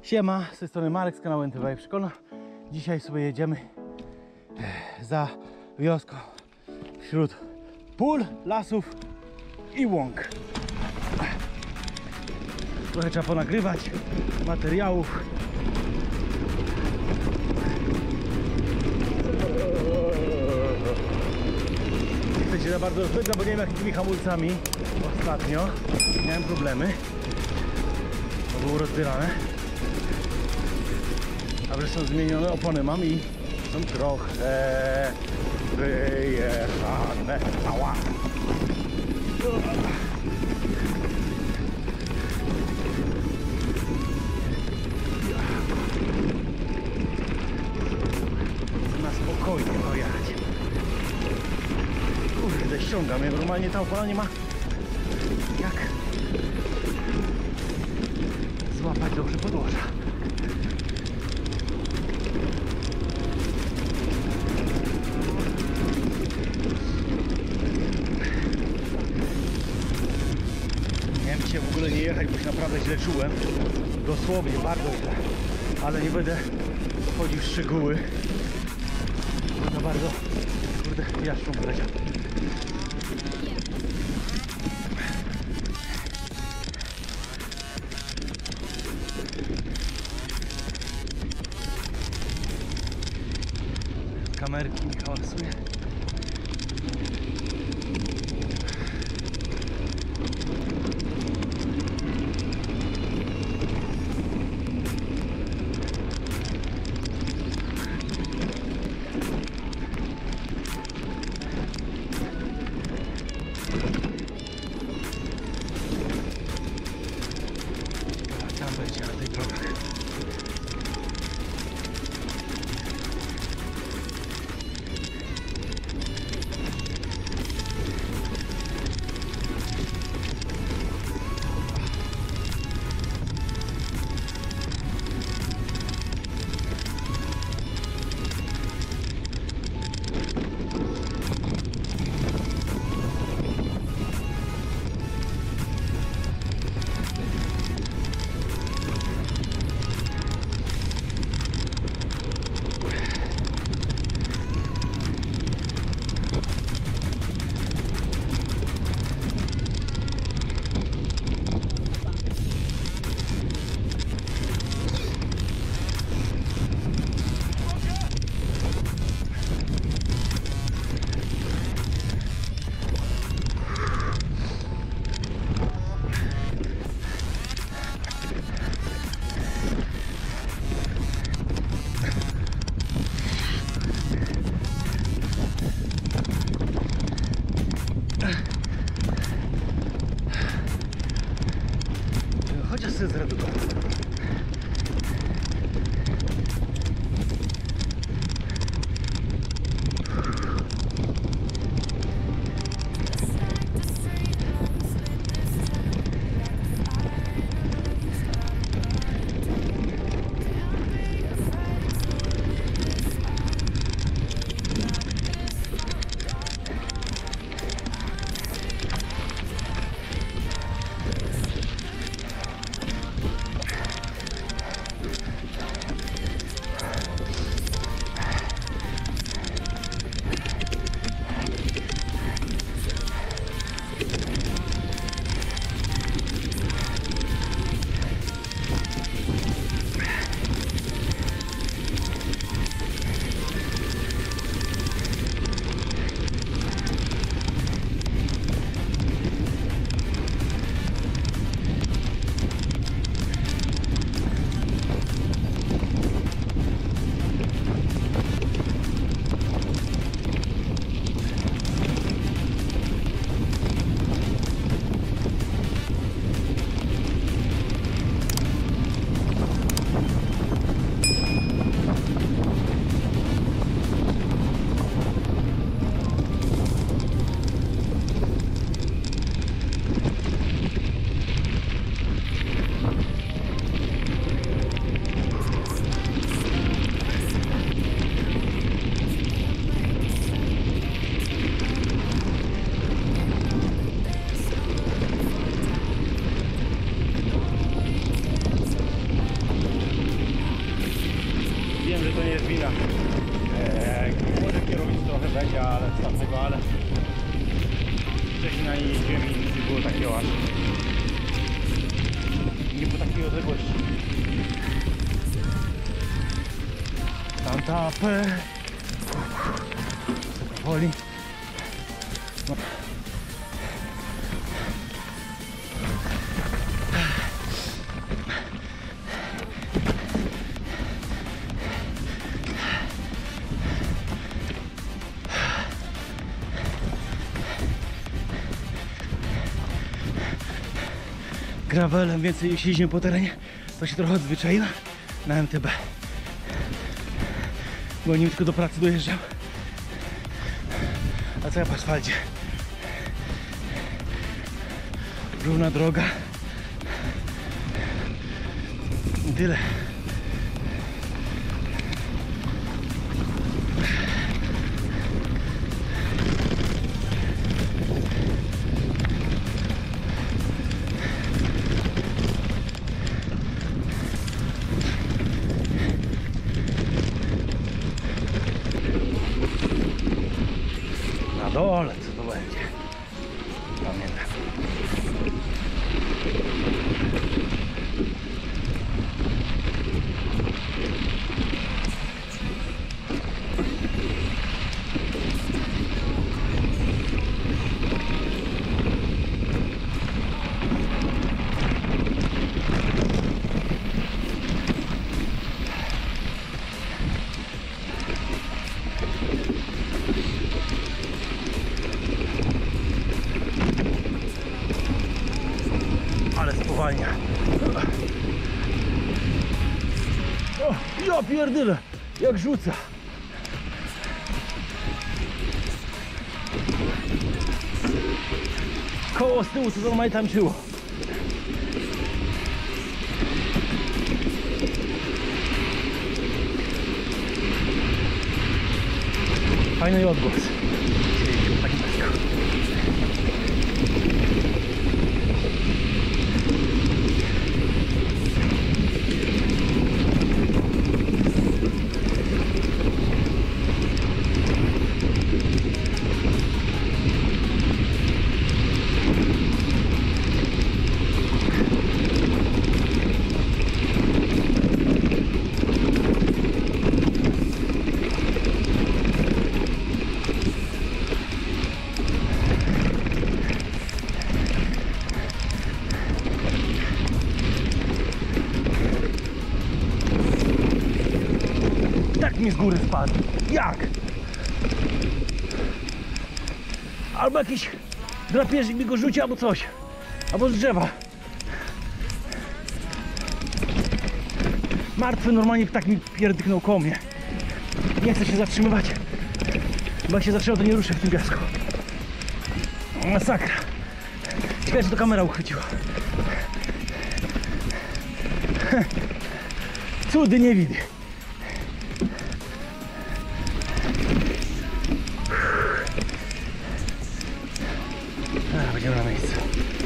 Siema, z tej strony Marek z kanału NTV Szkolna. Dzisiaj sobie jedziemy za wioską wśród pól, lasów i łąk. Trochę trzeba ponagrywać materiałów. Nie chcę się za bardzo rozpędzać, bo nie wiem jak tymi hamulcami. Ostatnio miałem problemy, bo było rozbierane. A wreszcie zmienione opony mam i są trochę wyjechane. Ała! Na spokojnie pojechać. Kurde, ściąga mnie. Normalnie ta opona nie ma jak złapać dobrze podłoża. Miałem dzisiaj w ogóle nie jechać, bo się naprawdę źle czułem. Dosłownie, bardzo źle. Ale nie będę wchodził w szczegóły. Za bardzo, kurde, jaszczą wleciał. Kamerki mi hałasuje. Tam będzie na tej drogach. Chociaż sobie zredukować. godzina. Może kierować trochę będzie, ale co tam tego, ale wcześniej na niej jeździłem i nie było takiego aż. Nie było takiej odległości. Santa Fe. Powoli. No. Gravelem więcej jeśli jeździmy po terenie, to się trochę odzwyczaiłem na MTB. Bo nim tylko do pracy dojeżdżam. A co ja po asfalcie? Równa droga. I tyle. Na dole, co to będzie? Pamiętam. Ale spowalnia. O, ja pierdolę, jak rzuca. Koło z tyłu, co normalnie tańczyło. Fajny odgłos. Tak mi z góry spadł. Jak? Albo jakiś drapieżnik mi go rzuci, albo coś. Albo z drzewa. Martwy normalnie ptak mi pierdyknął koło mnie. Nie chcę się zatrzymywać. Bo jak się zatrzymał, to nie ruszę w tym piasku. Masakra. Ciekawe, czy to kamera uchwyciła. Cudy nie widy. Będziemy na miejscu.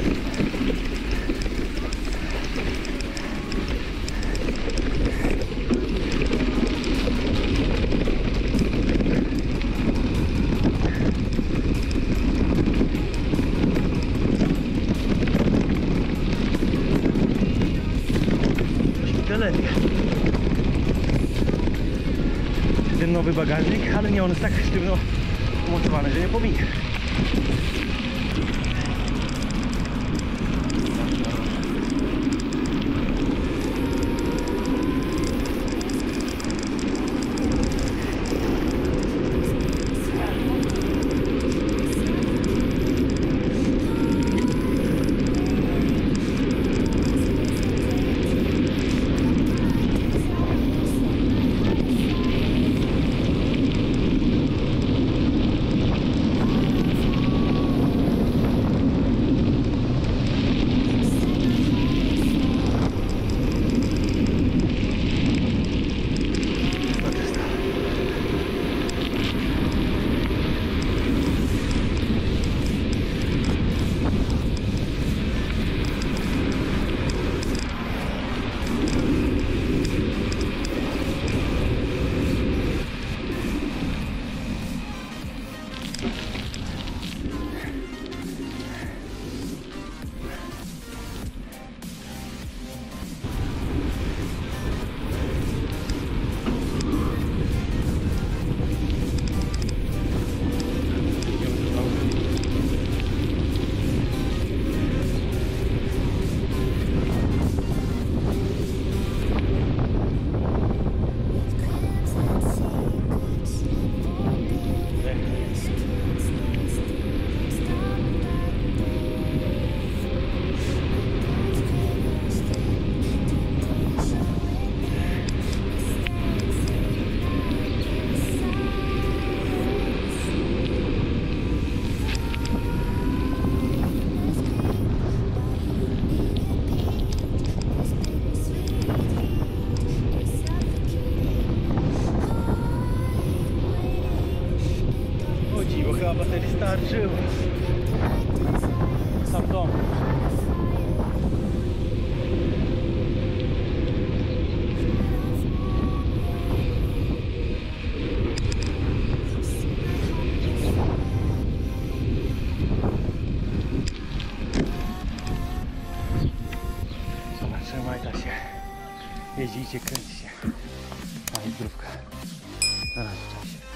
Lepiej. Ten nowy bagażnik, ale nie, on jest tak sztywno umocowany, że nie pominie. chyba baterii starczyło. Sam dom. Trzymaj ta się. Jeździcie, kręci się. Fajna zdrówka. Na razie, cześć.